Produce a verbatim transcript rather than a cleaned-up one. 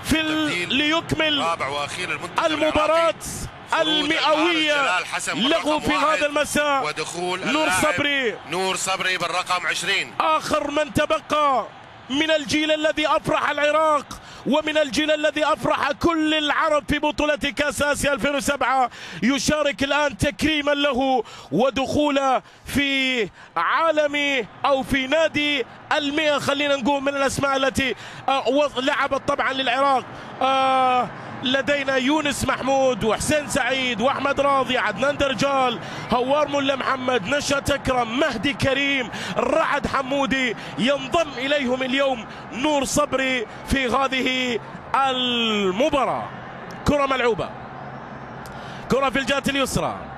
في ليكمل المباراة المئوية له في هذا المساء. ودخول نور صبري نور صبري بالرقم عشرين، آخر من تبقى من الجيل الذي أفرح العراق ومن الجيل الذي أفرح كل العرب في بطولة كأس آسيا ألفين وسبعة، يشارك الآن تكريما له ودخوله في عالم أو في نادي المئة. خلينا نقول من الأسماء التي لعبت طبعا للعراق. آه لدينا يونس محمود وحسين سعيد واحمد راضي، عدنان درجال، هوار ملا محمد، نشأت اكرم، مهدي كريم، رعد حمودي. ينضم اليهم اليوم نور صبري في هذه المباراة. كرة ملعوبة، كرة في الجهة اليسرى.